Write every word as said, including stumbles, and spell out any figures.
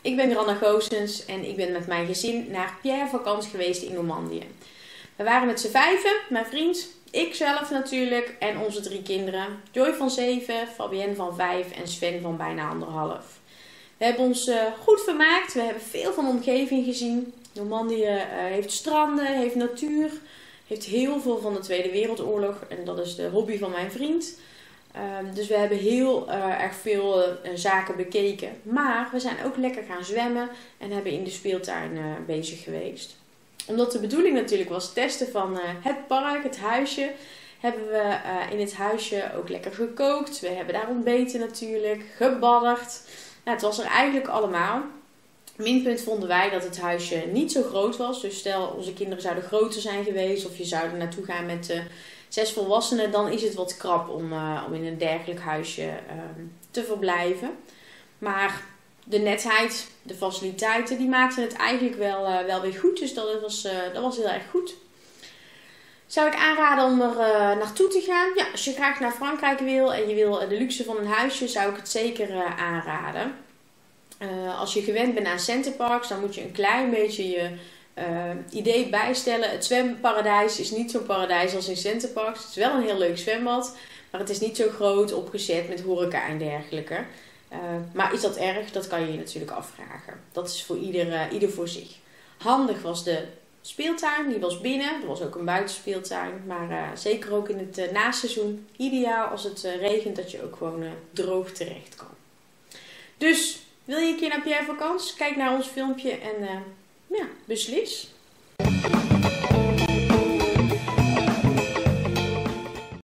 ik ben Granna Goossens en ik ben met mijn gezin naar Pierre vakantie geweest in Normandië. We waren met z'n vijven, mijn vriend, ik zelf natuurlijk en onze drie kinderen. Joy van zeven, Fabienne van vijf en Sven van bijna anderhalf. We hebben ons uh, goed vermaakt, we hebben veel van de omgeving gezien. Normandië uh, heeft stranden, heeft natuur, heeft heel veel van de Tweede Wereldoorlog en dat is de hobby van mijn vriend. Um, dus we hebben heel uh, erg veel uh, zaken bekeken. Maar we zijn ook lekker gaan zwemmen en hebben in de speeltuin uh, bezig geweest. Omdat de bedoeling natuurlijk was testen van uh, het park, het huisje, hebben we uh, in het huisje ook lekker gekookt. We hebben daar ontbeten natuurlijk, gebadderd. Nou, het was er eigenlijk allemaal. Minpunt vonden wij dat het huisje niet zo groot was. Dus stel onze kinderen zouden groter zijn geweest of je zou er naartoe gaan met uh, zes volwassenen, dan is het wat krap om, uh, om in een dergelijk huisje uh, te verblijven. Maar de netheid, de faciliteiten, die maakten het eigenlijk wel, uh, wel weer goed. Dus dat was, uh, dat was heel erg goed. Zou ik aanraden om er uh, naartoe te gaan? Ja, als je graag naar Frankrijk wil en je wil de luxe van een huisje, zou ik het zeker uh, aanraden. Uh, als je gewend bent aan centerparks, dan moet je een klein beetje je uh, idee bijstellen. Het zwemparadijs is niet zo'n paradijs als in centerparks. Het is wel een heel leuk zwembad, maar het is niet zo groot opgezet met horeca en dergelijke. Uh, maar is dat erg? Dat kan je je natuurlijk afvragen. Dat is voor ieder, uh, ieder voor zich. Handig was de speeltuin, die was binnen. Er was ook een buitenspeeltuin, maar uh, zeker ook in het uh, naseizoen. Ideaal als het uh, regent, dat je ook gewoon uh, droog terecht kan. Dus wil je een keer naar Pierre vakantie? Kijk naar ons filmpje en uh, ja, beslis.